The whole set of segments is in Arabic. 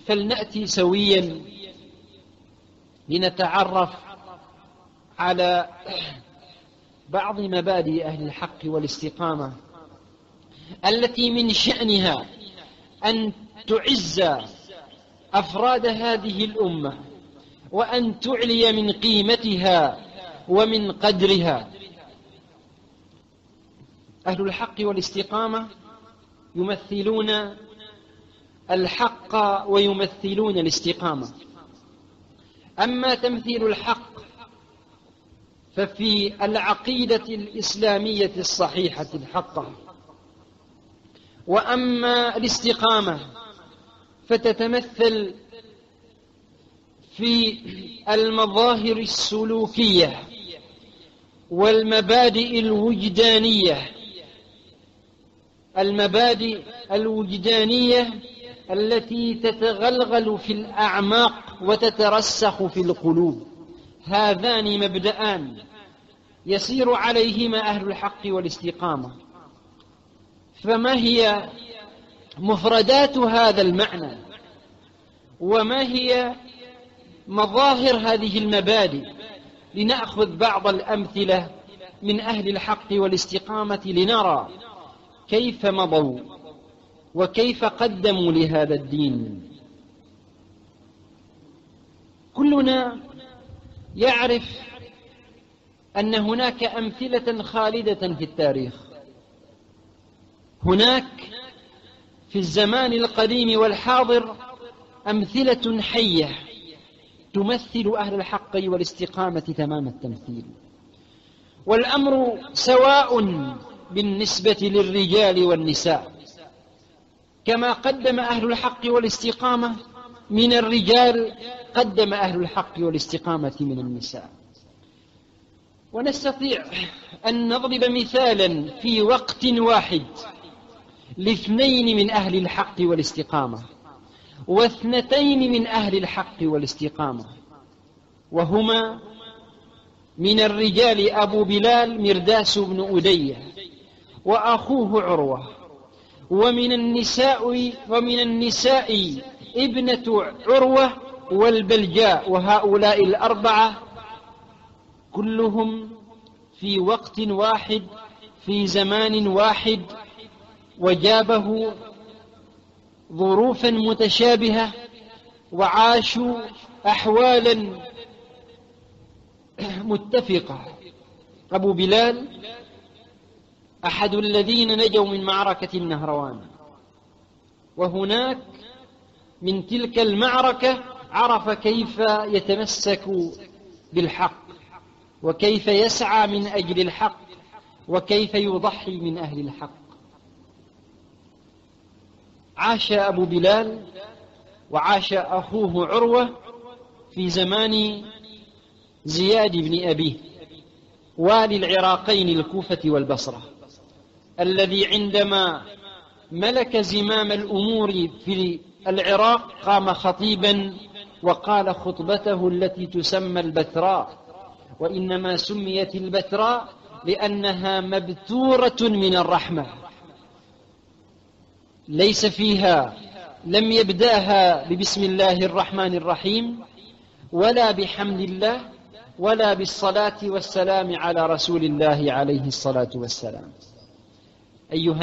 فلنأتي سويا لنتعرف على بعض مبادئ أهل الحق والاستقامة التي من شأنها أن تعز أفراد هذه الأمة وأن تعلي من قيمتها ومن قدرها. أهل الحق والاستقامة يمثلون الحق ويمثلون الاستقامة. أما تمثيل الحق ففي العقيدة الإسلامية الصحيحة الحقة، وأما الاستقامة فتتمثل في المظاهر السلوكية والمبادئ الوجدانية، المبادئ الوجدانية التي تتغلغل في الأعماق وتترسخ في القلوب. هذان مبدأان يسير عليهما أهل الحق والاستقامة. فما هي مفردات هذا المعنى، وما هي مظاهر هذه المبادئ؟ لنأخذ بعض الأمثلة من أهل الحق والاستقامة لنرى كيف مضوا وكيف قدموا لهذا الدين. كلنا يعرف أن هناك أمثلة خالدة في التاريخ. هناك في الزمان القديم والحاضر أمثلة حية تمثل أهل الحق والاستقامة تمام التمثيل. والأمر سواء بالنسبة للرجال والنساء، كما قدم أهل الحق والاستقامة من الرجال قدم أهل الحق والاستقامة من النساء. ونستطيع أن نضرب مثالا في وقت واحد لاثنين من أهل الحق والاستقامة واثنتين من أهل الحق والاستقامة، وهما من الرجال أبو بلال مرداس بن أدية وأخوه عروة، ومن النساء ابنة عروة والبلجاء. وهؤلاء الأربعة كلهم في وقت واحد في زمان واحد، وجابه ظروفا متشابهة وعاشوا أحوالا متفقة. أبو بلال أحد الذين نجوا من معركة النهروان، وهناك من تلك المعركة عرف كيف يتمسك بالحق وكيف يسعى من أجل الحق وكيف يضحي من أهل الحق. عاش أبو بلال وعاش أخوه عروة في زمان زياد بن أبيه والي العراقين الكوفة والبصرة، الذي عندما ملك زمام الأمور في العراق قام خطيبا وقال خطبته التي تسمى البتراء، وإنما سميت البتراء لأنها مبتورة من الرحمة، ليس فيها، لم يبدأها ببسم الله الرحمن الرحيم ولا بحمد الله ولا بالصلاة والسلام على رسول الله عليه الصلاة والسلام. أيها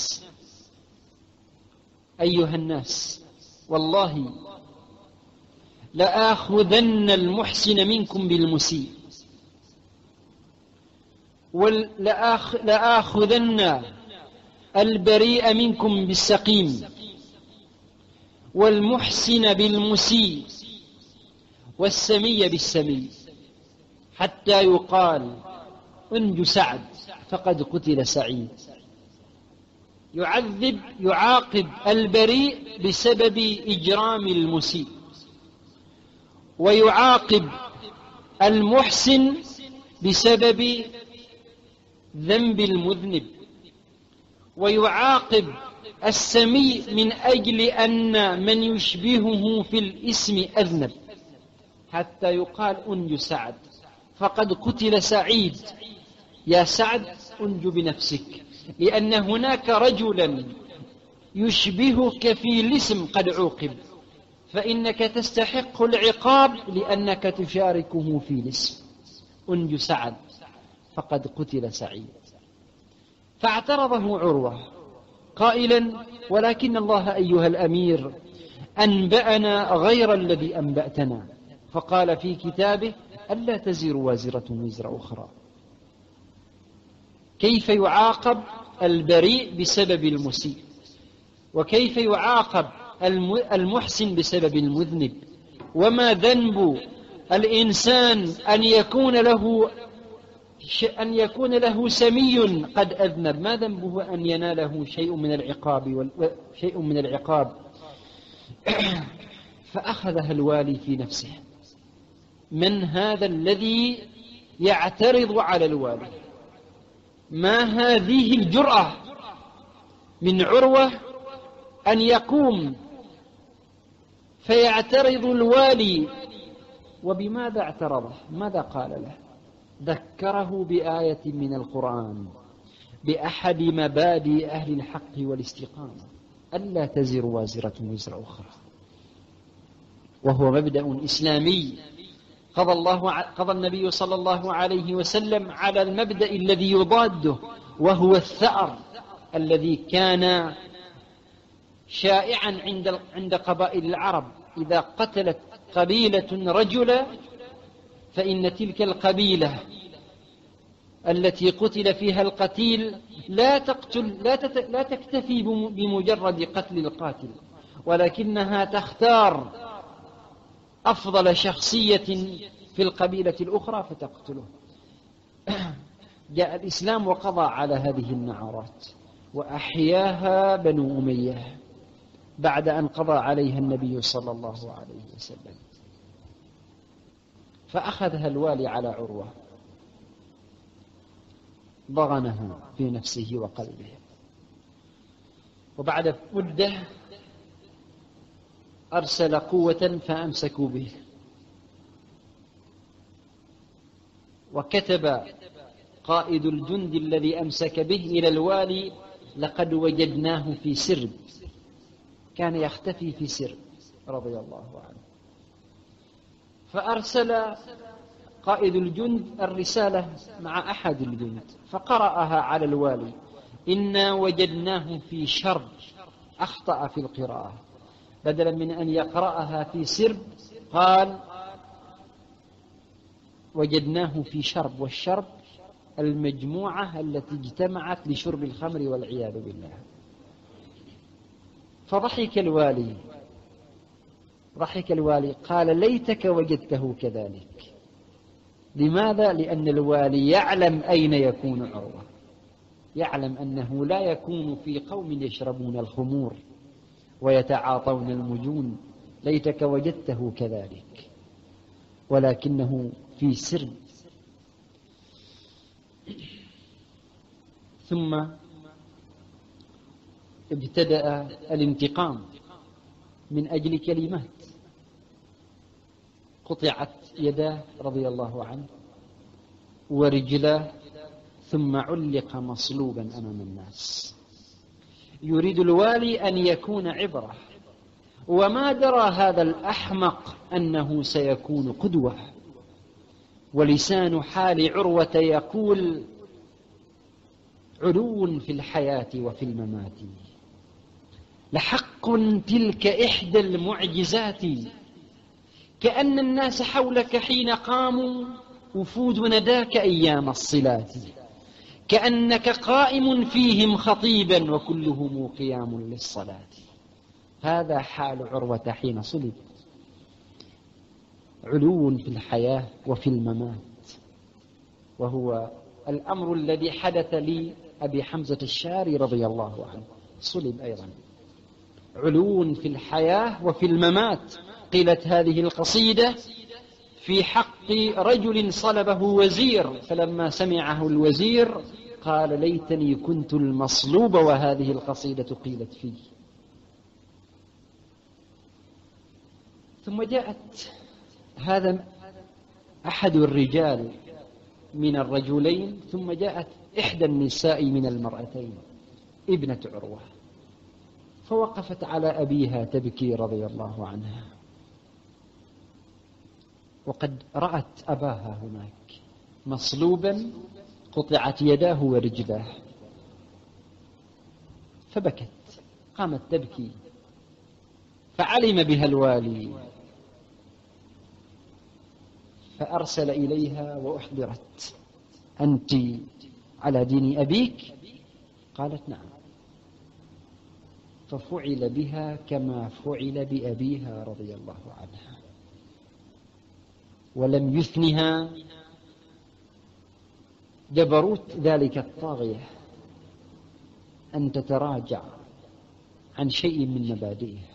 الناس والله لآخذن المحسن منكم بالمسيء، لآخذن البريء منكم بالسقيم، والمحسن بالمسيء، والسمي بالسمي، حتى يقال انج سعد فقد قتل سعيد. يعاقب البريء بسبب إجرام المسيء، ويعاقب المحسن بسبب ذنب المذنب، ويعاقب السمي من أجل أن من يشبهه في الاسم أذنب، حتى يقال أنج سعد فقد قتل سعيد. يا سعد أنج بنفسك، لأن هناك رجلا يشبهك في الاسم قد عوقب، فإنك تستحق العقاب لأنك تشاركه في الاسم. أنجو سعد فقد قتل سعيد. فاعترضه عروة قائلا: ولكن الله أيها الأمير أنبأنا غير الذي أنبأتنا، فقال في كتابه: ألا تزر وازرة وزر أخرى. كيف يعاقب البريء بسبب المسيء؟ وكيف يعاقب المحسن بسبب المذنب؟ وما ذنب الإنسان أن يكون له سمي قد أذنب؟ ما ذنبه أن يناله شيء من العقاب فأخذها الوالي في نفسه: من هذا الذي يعترض على الوالي؟ ما هذه الجرأة من عروة أن يقوم فيعترض الوالي؟ وبماذا اعترضه؟ ماذا قال له؟ ذكره بآية من القرآن، بأحد مبادئ أهل الحق والاستقامة: ألا تزر وازرة وزر أخرى. وهو مبدأ إسلامي قضى النبي صلى الله عليه وسلم على المبدأ الذي يضاده، وهو الثأر الذي كان شائعا عند قبائل العرب. إذا قتلت قبيلة رجلا فإن تلك القبيلة التي قتل فيها القتيل لا تكتفي بمجرد قتل القاتل، ولكنها تختار أفضل شخصية في القبيلة الأخرى فتقتله. جاء الإسلام وقضى على هذه النعرات وأحياها بنو أمية بعد أن قضى عليها النبي صلى الله عليه وسلم. فأخذها الوالي على عروة، ضغنها في نفسه وقلبه، وبعد مدة أرسل قوة فأمسكوا به، وكتب قائد الجند الذي أمسك به إلى الوالي: لقد وجدناه في سرب. كان يختفي في سرب رضي الله عنه. فأرسل قائد الجند الرسالة مع أحد الجند فقرأها على الوالي: إنا وجدناه في شرب. أخطأ في القراءة، بدلا من أن يقرأها في سرب قال: وجدناه في شرب. والشرب المجموعة التي اجتمعت لشرب الخمر والعياذ بالله. فضحك الوالي قال: ليتك وجدته كذلك. لماذا؟ لأن الوالي يعلم أين يكون عروة، يعلم أنه لا يكون في قوم يشربون الخمور ويتعاطون المجون. ليتك وجدته كذلك، ولكنه في سر. ثم ابتدأ الانتقام من أجل كلمات. قطعت يداه رضي الله عنه ورجلاه، ثم علق مصلوبا أمام الناس. يريد الوالي أن يكون عبرة، وما درى هذا الأحمق أنه سيكون قدوة. ولسان حال عروة يقول: علو في الحياة وفي الممات، لحق تلك إحدى المعجزات، كأن الناس حولك حين قاموا وفود نداك أيام الصلات، كأنك قائم فيهم خطيبا وكلهم قيام للصلاة. هذا حال عروة حين صلب، علو في الحياة وفي الممات. وهو الأمر الذي حدث لأبي حمزة الشاري رضي الله عنه، صلب أيضا، علو في الحياة وفي الممات. قيلت هذه القصيدة في حق رجل صلبه وزير، فلما سمعه الوزير قال: ليتني كنت المصلوب وهذه القصيدة قيلت فيه. ثم جاءت هذا أحد الرجال من الرجلين، ثم جاءت إحدى النساء من المرأتين ابنة عروة، فوقفت على أبيها تبكي رضي الله عنها، وقد رأت أباها هناك مصلوبا قطعت يداه ورجلاه، فبكت، قامت تبكي، فعلم بها الوالي فأرسل إليها وأحضرت: أنت على دين أبيك؟ قالت: نعم. ففعل بها كما فعل بأبيها رضي الله عنها، ولم يثنها جبروت ذلك الطاغية أن تتراجع عن شيء من مبادئها.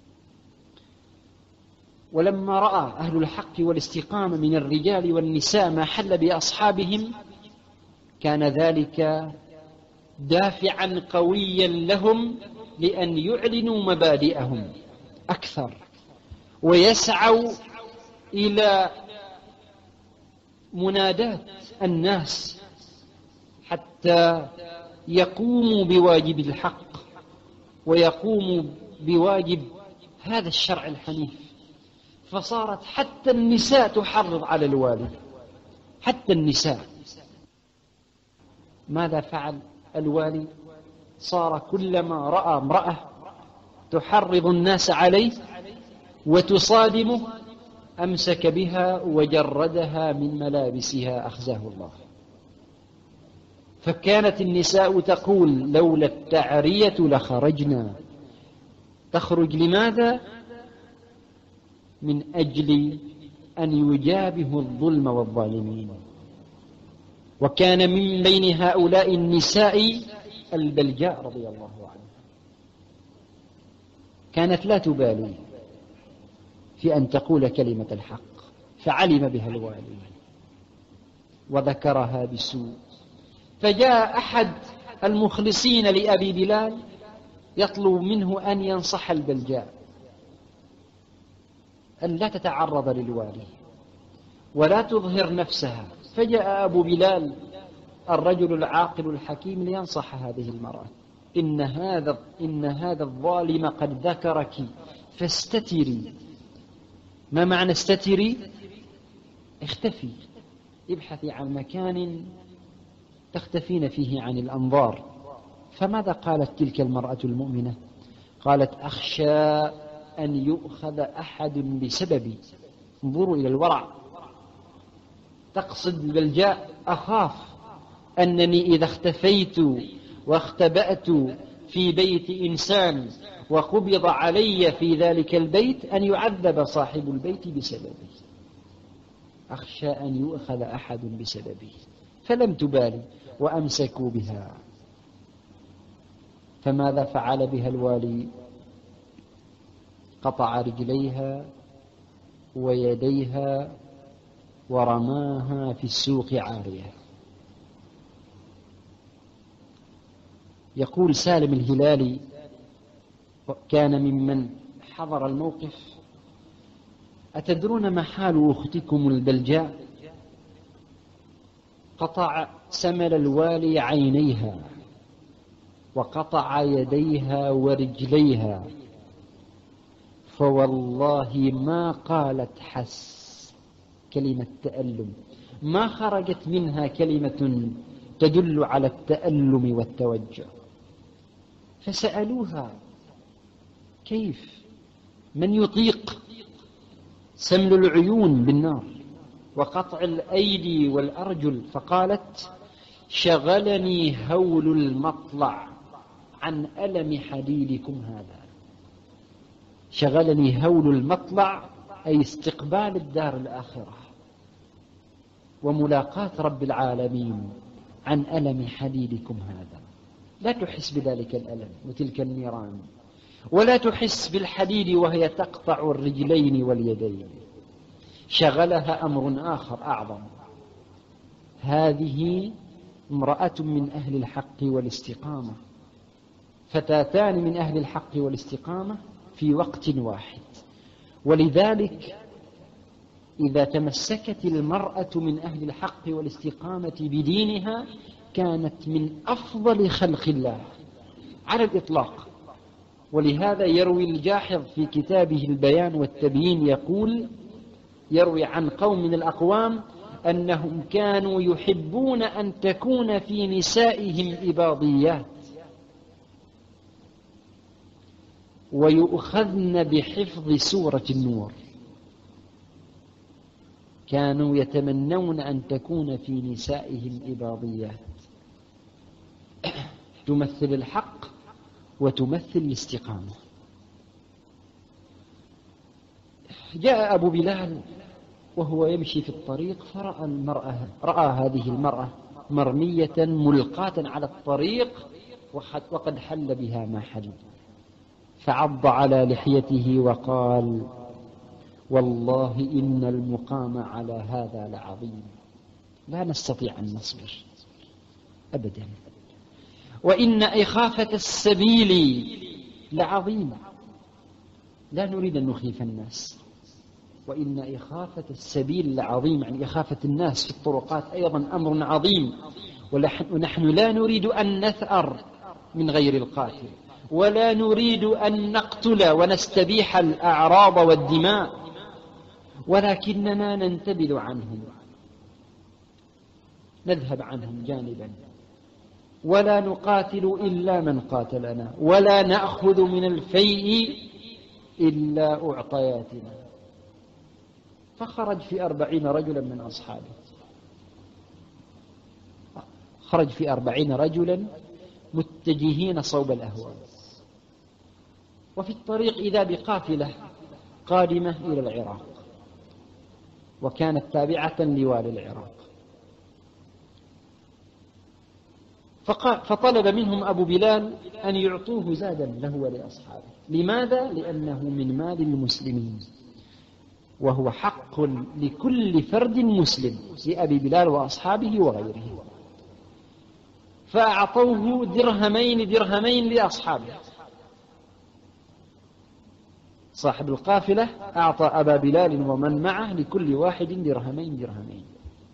ولما رأى أهل الحق والاستقامة من الرجال والنساء ما حل بأصحابهم، كان ذلك دافعا قويا لهم لأن يعلنوا مبادئهم أكثر ويسعوا إلى منادات الناس حتى يقوموا بواجب الحق ويقوموا بواجب هذا الشرع الحنيف. فصارت حتى النساء تحرض على الوالي، حتى النساء. ماذا فعل الوالي؟ صار كلما رأى امرأة تحرض الناس عليه وتصادمه أمسك بها وجردها من ملابسها أخزاه الله. فكانت النساء تقول: لولا التعرية لخرجنا. تخرج لماذا؟ من أجل أن يجابهوا الظلم والظالمين. وكان من بين هؤلاء النساء البلجاء رضي الله عنها، كانت لا تبالي في أن تقول كلمة الحق، فعلم بها الوالي وذكرها بسوء. فجاء أحد المخلصين لأبي بلال يطلب منه أن ينصح البلجاء أن لا تتعرض للوالي ولا تظهر نفسها. فجاء أبو بلال الرجل العاقل الحكيم لينصح هذه المرأة: إن هذا الظالم قد ذكرك فاستتري. ما معنى استتري؟ اختفي، ابحثي عن مكان تختفين فيه عن الأنظار. فماذا قالت تلك المرأة المؤمنة؟ قالت: أخشى أن يؤخذ أحد بسببي. انظروا إلى الورع، تقصد البلجاء: أخاف أنني إذا اختفيت واختبأت في بيت إنسان وقبض علي في ذلك البيت أن يعذب صاحب البيت بسببي، أخشى أن يؤخذ أحد بسببي. فلم تبالي وأمسكوا بها. فماذا فعل بها الوالي؟ قطع رجليها ويديها ورماها في السوق عارية. يقول سالم الهلالي، كان ممن حضر الموقف: أتدرون ما حال أختكم البلجاء؟ قطع سمل الوالي عينيها وقطع يديها ورجليها، فوالله ما قالت حس، كلمة تألم، ما خرجت منها كلمة تدل على التألم والتوجع. فسألوها: كيف؟ من يطيق سمل العيون بالنار وقطع الأيدي والأرجل؟ فقالت: شغلني هول المطلع عن ألم حديدكم هذا. شغلني هول المطلع أي استقبال الدار الآخرة وملاقاة رب العالمين عن ألم حديدكم هذا. لا تحس بذلك الألم وتلك النيران، ولا تحس بالحديد وهي تقطع الرجلين واليدين. شغلها أمر آخر أعظم. هذه امرأة من أهل الحق والاستقامة، فتاتان من أهل الحق والاستقامة في وقت واحد. ولذلك إذا تمسكت المرأة من أهل الحق والاستقامة بدينها كانت من أفضل خلق الله على الإطلاق. ولهذا يروي الجاحظ في كتابه البيان والتبيين يقول: يروي عن قوم من الأقوام أنهم كانوا يحبون أن تكون في نسائهم إباضيات ويؤخذن بحفظ سورة النور. كانوا يتمنون أن تكون في نسائهم إباضيات تمثل الحق وتمثل الاستقامة. جاء أبو بلال وهو يمشي في الطريق فرأى رأى هذه المرأة مرمية ملقاة على الطريق وقد حل بها ما حل، فعض على لحيته وقال: والله إن المقام على هذا لعظيم، لا نستطيع أن نصبر أبدا، وإن إخافة السبيل لعظيم، لا نريد أن نخيف الناس. وإن إخافة السبيل لعظيم، يعني إخافة الناس في الطرقات أيضا أمر عظيم، ونحن لا نريد أن نثأر من غير القاتل، ولا نريد أن نقتل ونستبيح الأعراض والدماء، ولكننا ننتبذ عنهم، نذهب عنهم جانبا، ولا نقاتل إلا من قاتلنا، ولا نأخذ من الفيء إلا أعطياتنا. فخرج في 40 رجلا من أصحابه، خرج في 40 رجلا متجهين صوب الأهوال. وفي الطريق إذا بقافلة قادمة إلى العراق، وكانت تابعة لوالي العراق. فطلب منهم أبو بلال أن يعطوه زادا له ولأصحابه. لماذا؟ لأنه من مال المسلمين، وهو حق لكل فرد مسلم، لأبي بلال وأصحابه وغيره. فأعطوه درهمين لأصحابه. صاحب القافلة أعطى أبا بلال ومن معه لكل واحد درهمين.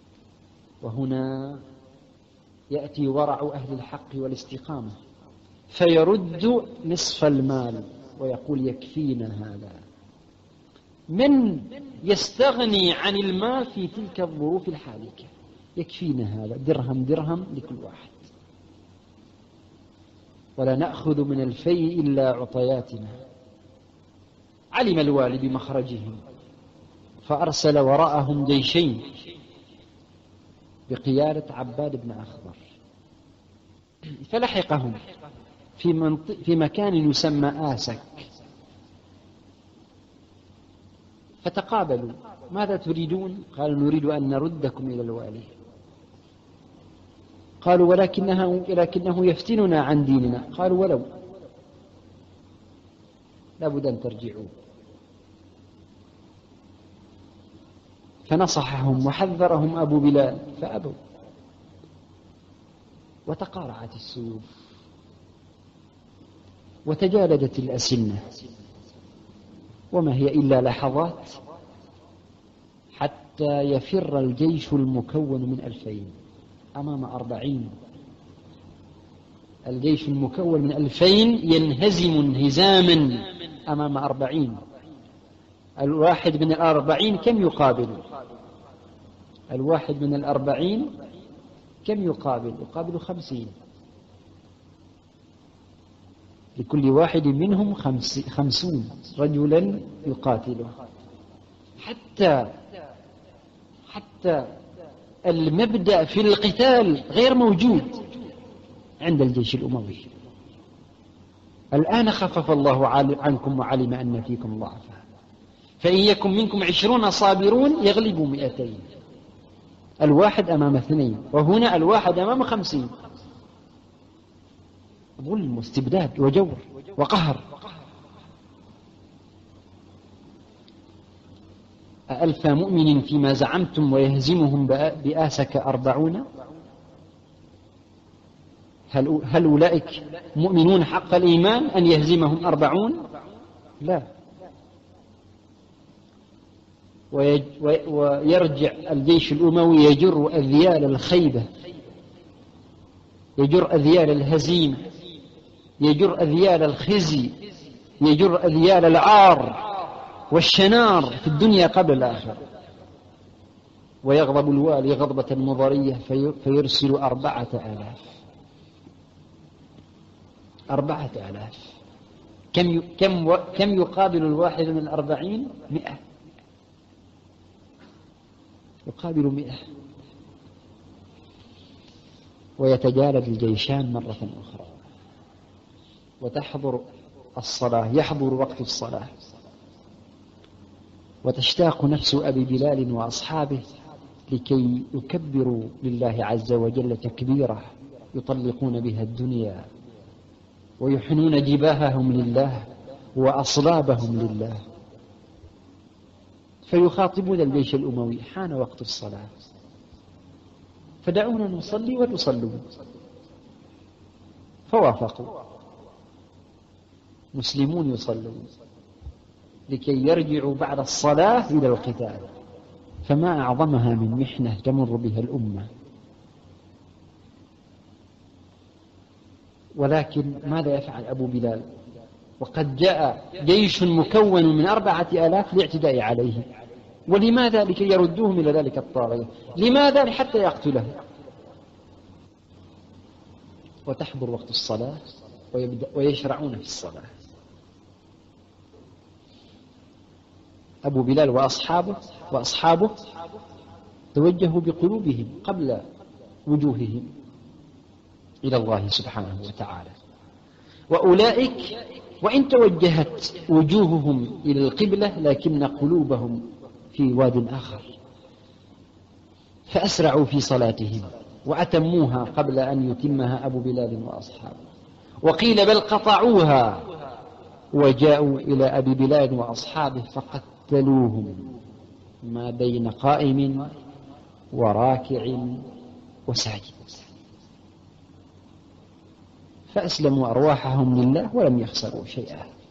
وهنا يأتي ورع أهل الحق والاستقامة، فيرد نصف المال ويقول: يكفينا هذا. من يستغني عن المال في تلك الظروف الحالكة؟ يكفينا هذا، درهم لكل واحد، ولا نأخذ من الفيء إلا عطياتنا. علم الوالي بمخرجهم، فأرسل وراءهم جيشين بقيادة عباد بن أخضر، فلحقهم في مكان يسمى آسك، فتقابلوا: ماذا تريدون؟ قالوا: نريد أن نردكم إلى الوالي. قالوا: ولكنه يفتننا عن ديننا. قالوا: ولو لابد أن ترجعوا. فنصحهم وحذرهم أبو بلال فأبوا، وتقارعت السيوف وتجالدت الأسنة، وما هي إلا لحظات حتى يفر الجيش المكون من 2000 أمام 40. الجيش المكون من 2000 ينهزم انهزاما أمام 40. الواحد من 40 كم يقابل؟ الواحد من 40 كم يقابل؟ يقابل 50. لكل واحد منهم 50 رجلا يقاتله، حتى المبدأ في القتال غير موجود عند الجيش الأموي. الآن خفف الله عنكم وعلم أن فيكم ضعفا، فإن يكن منكم 20 صابرون يغلبوا 200. الواحد أمام 2، وهنا الواحد أمام 50. ظلم واستبداد وجور وقهر. 1000 مؤمن فيما زعمتم ويهزمهم بآسك 40؟ هل أولئك مؤمنون حق الإيمان أن يهزمهم 40؟ لا. ويرجع الجيش الأموي يجر أذيال الخيبة، يجر أذيال الهزيمة، يجر أذيال الخزي، يجر أذيال العار والشنار في الدنيا قبل الآخرة. ويغضب الوالي غضبة مضرية فيرسل 4000. كم يقابل الواحد من 40؟ 100. يقابل 100. ويتجالد الجيشان مرة أخرى، وتحضر الصلاة، يحضر وقت الصلاة، وتشتاق نفس أبي بلال وأصحابه لكي يكبروا لله عز وجل تكبيرة يطلقون بها الدنيا ويحنون جباههم لله وأصلابهم لله. فيخاطبون الجيش الأموي: حان وقت الصلاة، فدعونا نصلي وتصلون. فوافقوا، مسلمون يصلون لكي يرجعوا بعد الصلاة إلى القتال. فما أعظمها من محنة تمر بها الأمة. ولكن ماذا يفعل أبو بلال وقد جاء جيش مكون من 4000 لاعتداء عليه؟ ولماذا؟ لكي يردوهم إلى ذلك الطاغية. لماذا؟ حتى يقتله. وتحضر وقت الصلاة ويشرعون في الصلاة. أبو بلال وأصحابه توجهوا بقلوبهم قبل وجوههم إلى الله سبحانه وتعالى. وأولئك وإن توجهت وجوههم إلى القبلة لكن قلوبهم في واد آخر، فأسرعوا في صلاتهم وأتموها قبل أن يتمها أبو بلال وأصحابه. وقيل بل قطعوها وجاءوا إلى أبي بلال وأصحابه فقتلوهم ما بين قائم وراكع وساجد، فأسلموا أرواحهم لله ولم يخسروا شيئا.